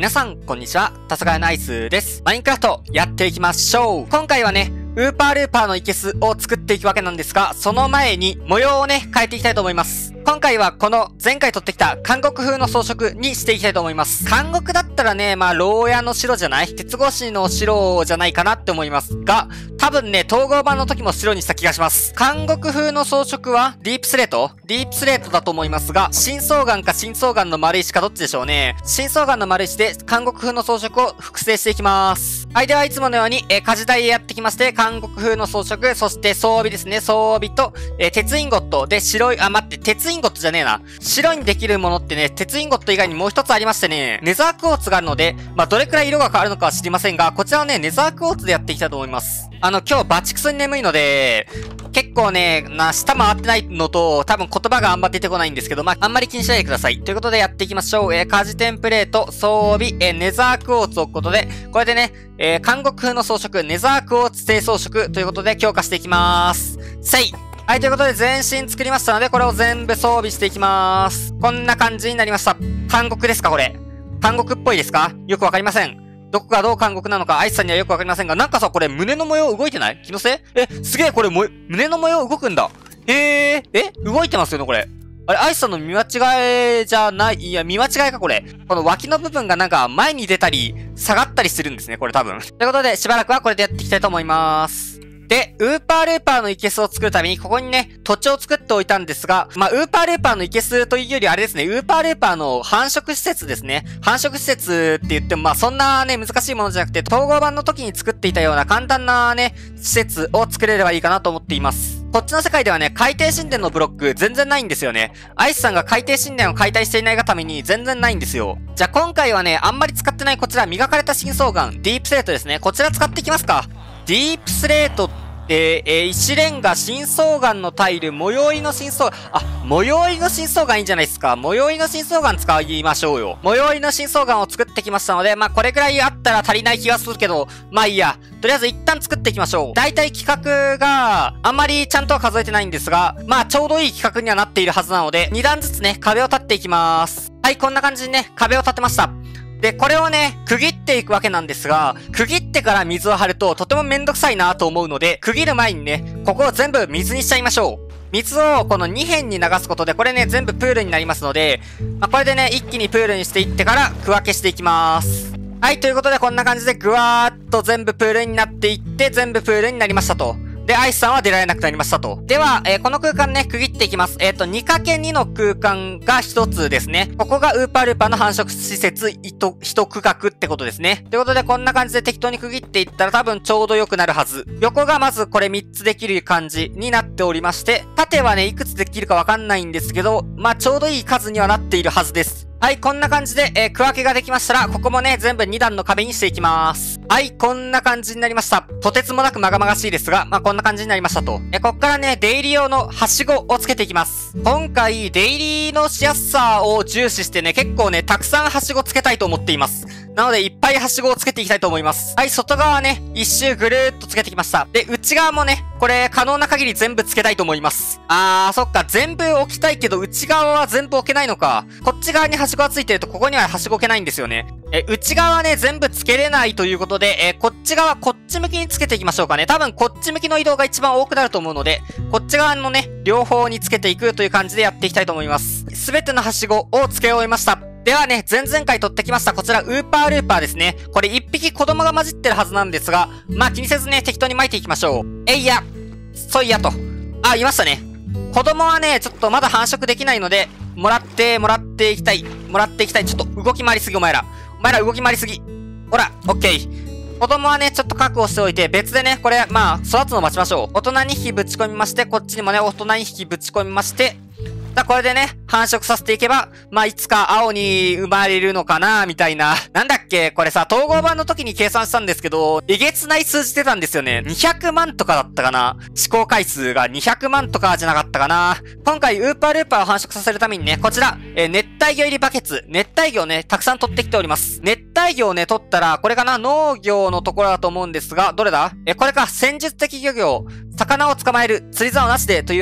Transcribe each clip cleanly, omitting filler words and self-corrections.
皆さん、こんにちは。たすがやナイスです。マインクラフトやっていきましょう。今回はね、ウーパールーパーの生けすを作っていくわけなんですが、その前に模様をね、変えていきたいと思います。今回はこの前回撮ってきた監獄風の装飾にしていきたいと思います。監獄だったらね、牢屋の白じゃない？鉄格子の白じゃないかなって思いますが、多分ね、統合版の時も白にした気がします。監獄風の装飾はディープスレートだと思いますが、深層岩か深層岩の丸石かどっちでしょうね。深層岩の丸石で監獄風の装飾を複製していきます。はい、ではいつものように、火事台へやってきまして、監獄風の装飾、そして装備ですね。装備と、鉄インゴットで白い、鉄インゴットじゃねえな。白にできるものってね、鉄インゴット以外にもう一つありましてね、ネザークォーツがあるので、どれくらい色が変わるのかは知りませんが、こちらはね、ネザークォーツでやっていきたいと思います。今日バチクソに眠いので、結構ね、舌回ってないのと、多分言葉があんま出てこないんですけど、あんまり気にしないでください。ということでやっていきましょう。火事テンプレート、装備、ネザークォーツを置くことで、これでね、監獄風の装飾、ネザークォーツ製装飾ということで強化していきます。はい、ということで全身作りましたので、これを全部装備していきます。こんな感じになりました。監獄ですか、これ。監獄っぽいですか？よくわかりません。どこがどう監獄なのか、アイスさんにはよくわかりませんが、なんかさ、これ胸の模様動いてない？気のせい？すげえ、これ胸の模様動くんだ。動いてますよね、これ。あれ、アイスさんの見間違いじゃない、いや、見間違いか、これ。この脇の部分がなんか前に出たり、下がったりするんですね、これ多分。ということで、しばらくはこれでやっていきたいと思います。で、ウーパールーパーの生けすを作るために、ここにね、土地を作っておいたんですが、ウーパールーパーの生けすというよりあれですね、ウーパールーパーの繁殖施設ですね。繁殖施設って言っても、そんなね、難しいものじゃなくて、統合版の時に作っていたような簡単なね、施設を作れればいいかなと思っています。こっちの世界ではね、海底神殿のブロック全然ないんですよね。アイスさんが海底神殿を解体していないがために全然ないんですよ。じゃあ今回はね、あんまり使ってないこちら、磨かれた深層岩、ディープスレートですね。こちら使っていきますか。ディープスレート石レンガ、深層岩のタイル、模様入りの深層岩いいんじゃないですか。模様入りの深層岩使いましょうよ。模様入りの深層岩を作ってきましたので、これくらいあったら足りない気がするけど、いいや。とりあえず一旦作っていきましょう。だいたい規格があんまりちゃんとは数えてないんですが、ちょうどいい規格にはなっているはずなので、2段ずつね、壁を立っていきます。はい、こんな感じにね、壁を立てました。で、これをね、区切っていくわけなんですが、区切ってから水を張るととてもめんどくさいなと思うので、区切る前にね、ここを全部水にしちゃいましょう。水をこの2辺に流すことで、これね、全部プールになりますので、これでね、一気にプールにしていってから区分けしていきます。はい、ということでこんな感じでぐわーっと全部プールになっていって、全部プールになりましたと。で、アイスさんは出られなくなりましたと。では、この空間ね、区切っていきます。2×2 の空間が1つですね。ここがウーパールーパーの繁殖施設1区画ってことですね。ということで、こんな感じで適当に区切っていったら多分ちょうど良くなるはず。横がまずこれ3つできる感じになっておりまして、縦はね、いくつできるかわかんないんですけど、ちょうどいい数にはなっているはずです。はい、こんな感じで、区分けができましたら、ここもね、全部2段の壁にしていきます。はい、こんな感じになりました。とてつもなくまがまがしいですが、こんな感じになりましたと。こっからね、出入り用のはしごをつけていきます。今回、出入りのしやすさを重視してね、結構ね、たくさんはしごつけたいと思っています。なので、いっぱいはしごをつけていきたいと思います。はい、外側ね、一周ぐるーっとつけてきました。で、内側もね、これ、可能な限り全部つけたいと思います。そっか、全部置きたいけど、内側は全部置けないのか。こっち側にはしごがついてると、ここにははしご置けないんですよね。内側はね、全部つけれないということで、こっち側、こっち向きにつけていきましょうかね。多分、こっち向きの移動が一番多くなると思うので、こっち側のね、両方につけていくという感じでやっていきたいと思います。すべてのはしごをつけ終えました。ではね、前々回取ってきました。こちら、ウーパールーパーですね。これ一匹子供が混じってるはずなんですが、気にせずね、適当に巻いていきましょう。そいやと。いましたね。子供はね、ちょっとまだ繁殖できないので、もらっていきたい。ちょっと動き回りすぎ、お前ら動き回りすぎ。ほら、オッケー。子供はね、ちょっと確保しておいて、別でね、これ、育つの待ちましょう。大人2匹ぶち込みまして、こっちにもね、大人2匹ぶち込みまして、これでね、繁殖させていけば、いつか青に生まれるのかなみたいな。なんだっけこれさ、統合版の時に計算したんですけど、えげつない数字出たんですよね。200万とかだったかな試行回数が200万とかじゃなかったかな今回、ウーパールーパーを繁殖させるためにね、こちら、熱帯魚入りバケツ。熱帯魚をね、たくさん取ってきております。熱帯魚をね、取ったら、これかな農業のところだと思うんですが、どれだこれか、戦術的漁業。魚を捕まえる、釣り竿なしでというのを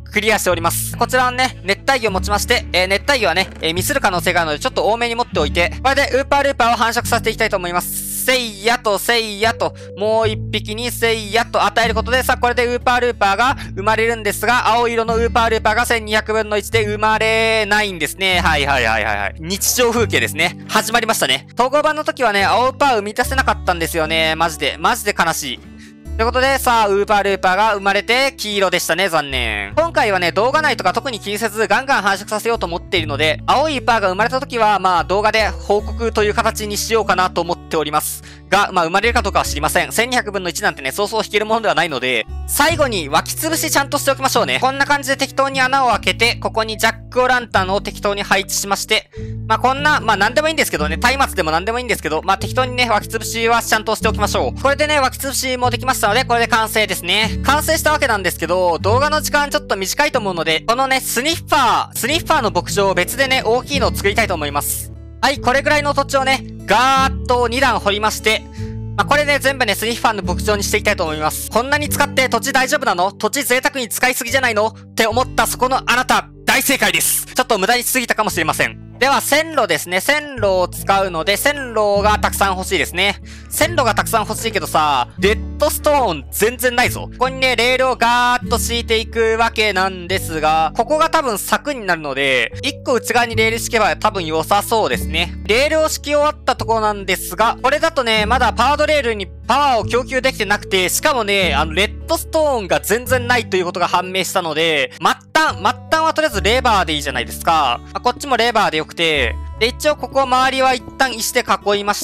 クリアしております。こちらはね、熱帯魚を持ちまして、熱帯魚はね、ミスる可能性があるので、ちょっと多めに持っておいて、これでウーパールーパーを繁殖させていきたいと思います。せいやと、もう一匹にせいやと与えることで、さあ、これでウーパールーパーが生まれるんですが、青色のウーパールーパーが1200分の1で生まれないんですね。はい。日常風景ですね。始まりましたね。統合版の時はね、青ウーパー生み出せなかったんですよね。マジで悲しい。ということで、さあ、ウーパールーパーが生まれて、黄色でしたね、残念。今回はね、動画内とか特に気にせず、ガンガン繁殖させようと思っているので、青いウーパーが生まれた時は、まあ、動画で報告という形にしようかなと思っております。が、まあ、生まれるかどうかは知りません。1200分の1なんてね、そうそう引けるものではないので、最後に湧き潰しちゃんとしておきましょうね。こんな感じで適当に穴を開けて、ここにジャックオランタンを適当に配置しまして、まあ、こんな、まあ、なんでもいいんですけどね、松明でもなんでもいいんですけど、まあ、適当にね、湧き潰しはちゃんとしておきましょう。これでね、湧き潰しもできましたので、これで完成ですね。完成したわけなんですけど、動画の時間ちょっと短いと思うので、このね、スニッファーの牧場を別でね、大きいのを作りたいと思います。はい、これぐらいの土地をね、ガーッと2段掘りまして、まあ、これね、全部ね、スニッファーの牧場にしていきたいと思います。こんなに使って土地大丈夫なの？土地贅沢に使いすぎじゃないの？って思ったそこのあなた、大正解です。ちょっと無駄にしすぎたかもしれません。では、線路ですね。線路を使うので、線路がたくさん欲しいですね。線路がたくさん欲しいけどさ、レッドストーン全然ないぞ。ここにね、レールをガーッと敷いていくわけなんですが、ここが多分柵になるので、1個内側にレール敷けば多分良さそうですね。レールを敷き終わったところなんですが、これだとね、まだパワードレールにパワーを供給できてなくて、しかもね、レッドストーンが全然ないということが判明したので、末端はとりあえずレバーでいいじゃないですか。こっちもレバーでよくて、で、一応ここ周りは一旦石で囲いまして、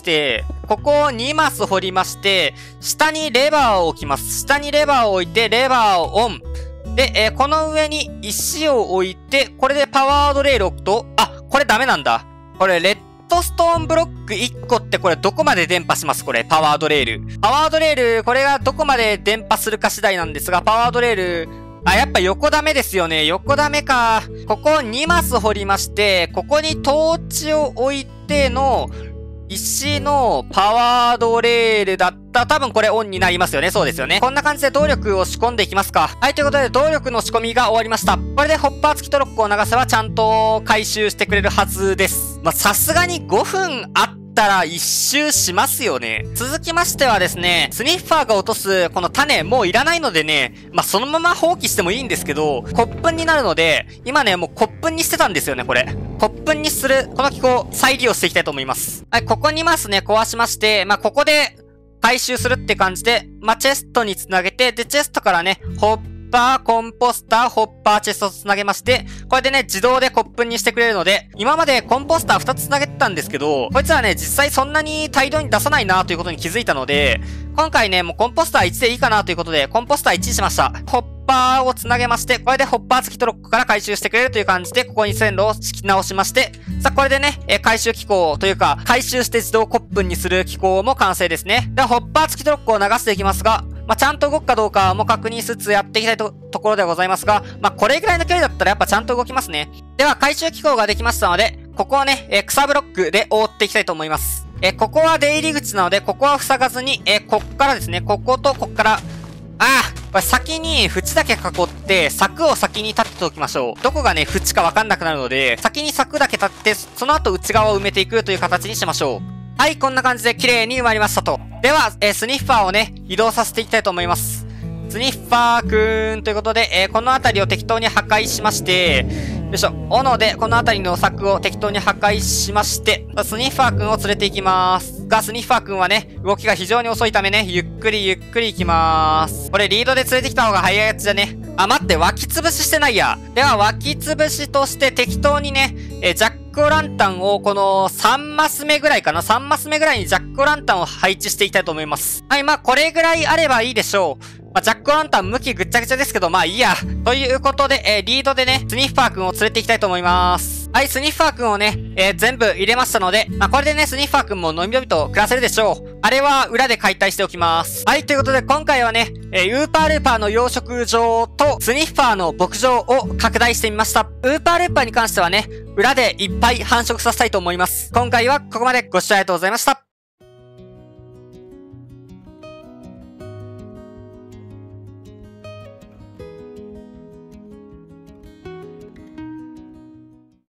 ここを2マス掘りまして、下にレバーを置きます。下にレバーを置いて、レバーをオン。で、この上に石を置いて、これでパワードレール置くと、これダメなんだ。これ、レッドストーンブロック1個ってこれどこまで伝播します？これ、パワードレール。パワードレール、これがどこまで伝播するか次第なんですが、パワードレール、やっぱ横ダメですよね。横ダメか。ここ2マス掘りまして、ここにトーチを置いての、石のパワードレールだったら多分これオンになりますよね。そうですよね。こんな感じで動力を仕込んでいきますか。はい、ということで動力の仕込みが終わりました。これでホッパー付きトロッコを流せばちゃんと回収してくれるはずです。まあ、さすがに5分あったら一周しますよね。続きましてはですね、スニッファーが落とすこの種もういらないのでね、まあ、そのまま放棄してもいいんですけど、コップンになるので、今ね、もうコップンにしてたんですよね、これ。コップンにする、この機構、再利用していきたいと思います。はい、ここにマスね、壊しまして、まあ、ここで回収するって感じで、まあ、チェストにつなげて、で、チェストからね、ホッパー、コンポスター、ホッパー、チェストとつなげまして、これでね、自動でコップンにしてくれるので、今までコンポスター2つつなげてたんですけど、こいつはね、実際そんなに大量に出さないなということに気づいたので、今回ね、もうコンポスター1でいいかなということで、コンポスター1にしました。ホッパーをつなげまして、これでホッパー付きトロッコから回収してくれるという感じで、ここに線路を敷き直しまして、さあ、これでね、回収機構というか、回収して自動コップンにする機構も完成ですね。では、ホッパー付きトロッコを流していきますが、まあ、ちゃんと動くかどうかも確認しつつやっていきたいところではございますが、まあ、これぐらいの距離だったらやっぱちゃんと動きますね。では、回収機構ができましたので、ここをね、草ブロックで覆っていきたいと思います。ここは出入り口なので、ここは塞がずに、こっからですね、こことこっから、これ先に縁だけ囲って、柵を先に立てておきましょう。どこがね、縁かわかんなくなるので、先に柵だけ立てて、その後内側を埋めていくという形にしましょう。はい、こんな感じで綺麗に埋まりましたと。では、スニッファーをね、移動させていきたいと思います。スニッファーくーんということで、この辺りを適当に破壊しまして、よいしょ。斧で、この辺りの柵を適当に破壊しまして、スニッファーくんを連れて行きます。が、スニッファーくんはね、動きが非常に遅いためね、ゆっくりゆっくり行きます。これ、リードで連れてきた方が早いやつじゃね。待って、湧き潰ししてないや。では、湧き潰しとして適当にね、ジャックオランタンをこの3マス目ぐらいかな ?3 マス目ぐらいにジャックオランタンを配置していきたいと思います。はい、まあ、これぐらいあればいいでしょう。まあ、ジャックオランタン向きぐっちゃぐちゃですけど、まあいいや。ということで、リードでね、スニッファーくんを連れて行きたいと思います。はい、スニッファーくんをね、全部入れましたので、まあこれでね、スニッファーくんものびのびと暮らせるでしょう。あれは裏で解体しておきます。はい、ということで今回はね、ウーパールーパーの養殖場とスニッファーの牧場を拡大してみました。ウーパールーパーに関してはね、裏でいっぱい繁殖させたいと思います。今回はここまでご視聴ありがとうございました。